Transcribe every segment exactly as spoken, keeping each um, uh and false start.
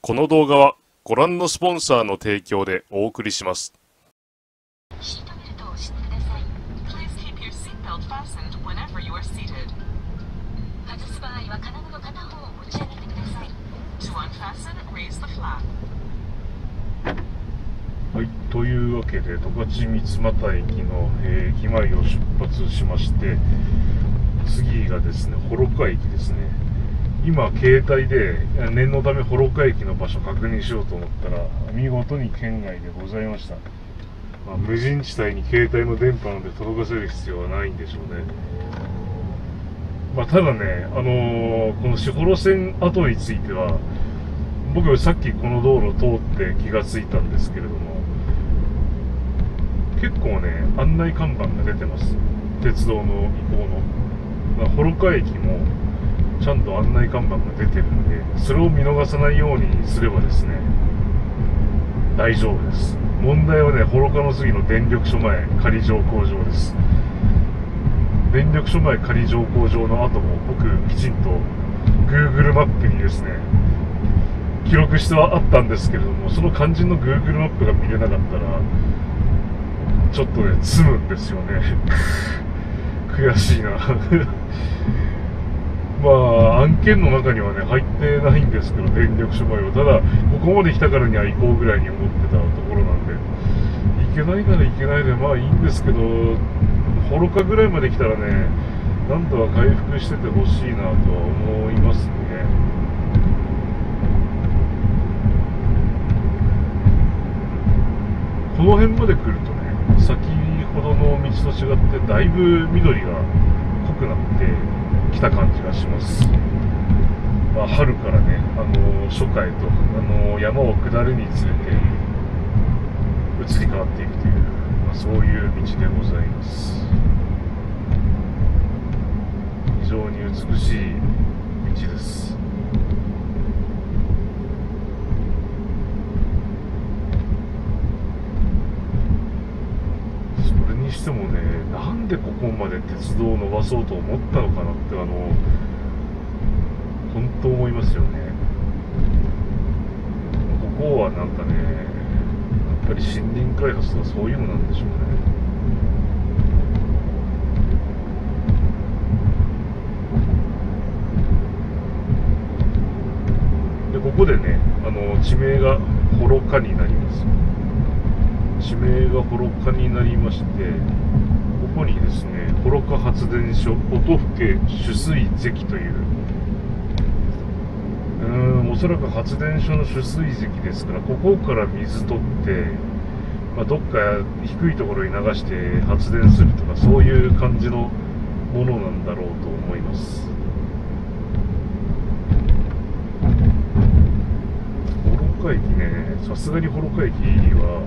この動画はご覧のスポンサーの提供でお送りします。 シートベルトをしてください。Please keep your seatbelt fastened whenever you are seated. 外す場合は金具の片方を持ち上げてください。To unfasten, raise the flap. はい、というわけで十勝三俣駅の、えー、駅前を出発しまして、次がですね幌加駅ですね。今携帯で念のため幌加駅の場所確認しようと思ったら見事に県外でございました。まあ、無人地帯に携帯の電波なので届かせる必要はないんでしょうね。まあ、ただね、あのー、この士幌線跡については僕さっきこの道路通って気がついたんですけれども、結構ね案内看板が出てます。鉄道の移行の、まあ、幌加駅もちゃんと案内看板が出てるんで、それを見逃さないようにすればですね大丈夫です。問題はね、幌加の次の電力所前仮乗降場です。電力所前仮乗降場の後も僕きちんと Google マップにですね記録してはあったんですけれども、その肝心の Google マップが見れなかったらちょっとね積むんですよね悔しいなまあ案件の中にはね入ってないんですけど、電力所前は。ただここまで来たからには行こうぐらいに思ってたところなんで、行けないなら行けないでまあいいんですけど、幌加ぐらいまで来たらねなんとか回復しててほしいなとは思いますね。この辺まで来るとね、先ほどの道と違ってだいぶ緑が濃くなってきた感じがします。まあ、春からね、あの初夏へと、あの山を下るにつれて移り変わっていくという、まあ、そういう道でございます。非常に美しい道です。それにしてもね、なんでここまで鉄道を伸ばそうと思ったのかなって、あの本当思いますよね。ここはなんかね、やっぱり森林開発とかそういうのなんでしょうね。でここでね、あの地名が幌加になります。地名が幌加になりまして、ここにですね幌加発電所音更取水堰という、うーんおそらく発電所の取水堰ですから、ここから水取って、まあ、どっか低いところに流して発電するとか、そういう感じのものなんだろうと思います。幌加駅ね、さすがに幌加駅は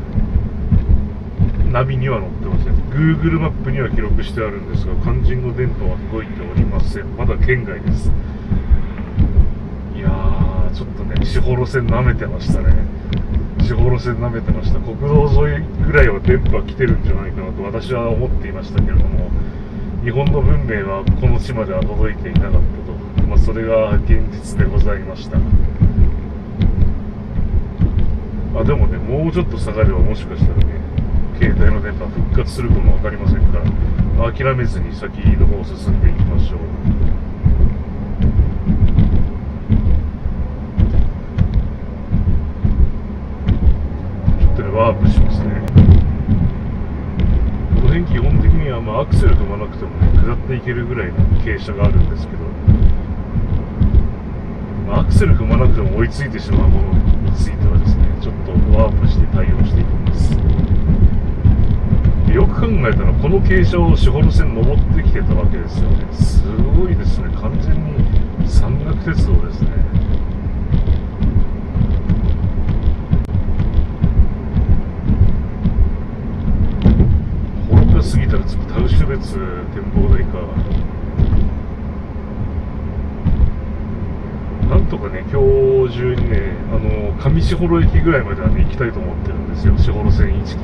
ナビには載ってません。 Google マップには記録してあるんですが、肝心の電波は届いておりません。まだ県外です。いやーちょっとね士幌線舐めてましたね。士幌線舐めてました。国道沿いぐらいは電波来てるんじゃないかなと私は思っていましたけれども、日本の文明はこの地までは届いていなかったと、まあ、それが現実でございました。あでもね、もうちょっと下がればもしかしたらね携帯の電波復活するかも分かりませんから、諦めずに先の方を進んでいきましょう。ちょっとねワープしますね。この辺基本的には、まあ、アクセル踏まなくてもね下っていけるぐらいの傾斜があるんですけど、まあ、アクセル踏まなくても追いついてしまうものについてはですねちょっとワープして対応していきます。よく考えたらこの傾斜を士幌線登ってきてたわけですよね。すごいですね。完全に山岳鉄道ですね。幌加過ぎたら次田牛別展望台か。なんとかね今日中にねあの上士幌駅ぐらいまではね行きたいと思ってるんですよ、士幌線いちき。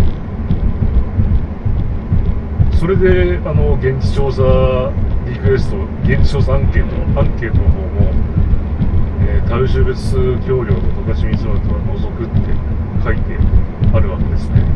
それであの現地調査リクエスト、現地調査アンケートアンケートの方も、えー、 タウシュベス橋梁と十勝水俣は除くって書いてあるわけですね。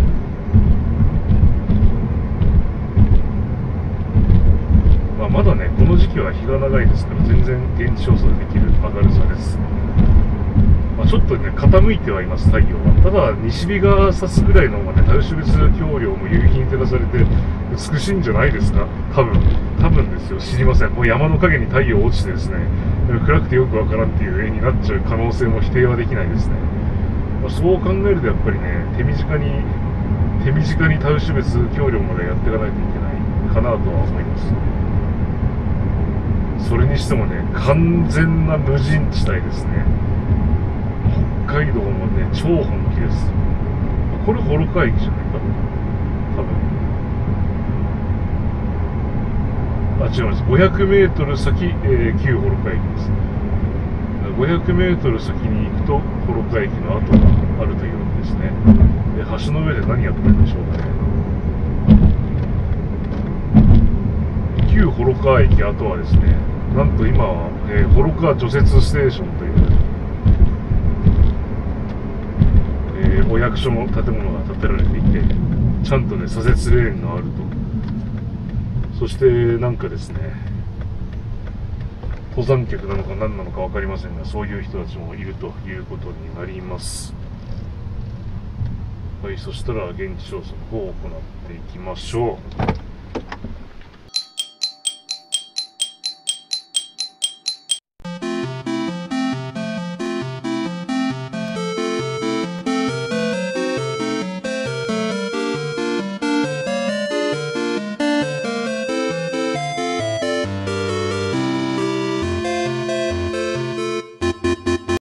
まあ、まだねこの時期は日が長いですから全然現地調査できる明るさです。まあ、ちょっとね傾いてはいます太陽は。ただ西日が差すぐらいの方がねタウシュベス橋梁も夕日に照らされて美しいんじゃないですか。多分多分ですよ、知りません。もう山の陰に太陽落ちてですね暗くてよくわからんっていう絵になっちゃう可能性も否定はできないですね。まあ、そう考えるとやっぱりね手短に手短にタウシュベス橋梁までやっていかないといけないかなとは思います。それにしてもね完全な無人地帯ですね。北海道もね超本気です。これ幌加駅じゃないか多分。あ、違います。ごひゃくメートル先、えー、旧幌加駅です。ごひゃくメートル先に行くと幌加駅の跡があるというわけですね。で橋の上で何やってるんでしょうかね。旧幌加駅跡はですね、なんと今は、えー、幌加除雪ステーションという、えー、お役所の建物が建てられていて、ちゃんとね左折レーンがあると。そしてなんかですね、登山客なのか何なのか分かりませんが、そういう人たちもいるということになります。はい、そしたら現地調査の方を行っていきましょう。